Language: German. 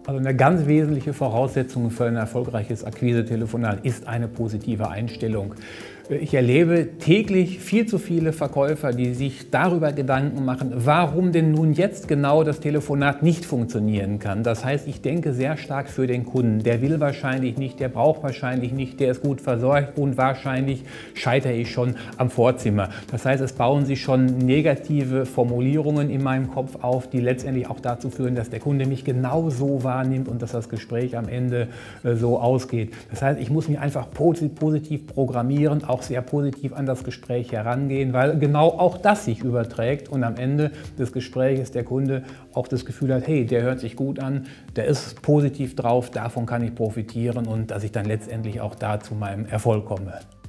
Also eine ganz wesentliche Voraussetzung für ein erfolgreiches Akquise-Telefonat ist eine positive Einstellung. Ich erlebe täglich viel zu viele Verkäufer, die sich darüber Gedanken machen, warum denn nun jetzt genau das Telefonat nicht funktionieren kann. Das heißt, ich denke sehr stark für den Kunden. Der will wahrscheinlich nicht, der braucht wahrscheinlich nicht, der ist gut versorgt und wahrscheinlich scheitere ich schon am Vorzimmer. Das heißt, es bauen sich schon negative Formulierungen in meinem Kopf auf, die letztendlich auch dazu führen, dass der Kunde mich genau so wahrnimmt und dass das Gespräch am Ende so ausgeht. Das heißt, ich muss mich einfach positiv programmieren, auch sehr positiv an das Gespräch herangehen, weil genau auch das sich überträgt und am Ende des Gesprächs der Kunde auch das Gefühl hat, hey, der hört sich gut an, der ist positiv drauf, davon kann ich profitieren und dass ich dann letztendlich auch da zu meinem Erfolg komme.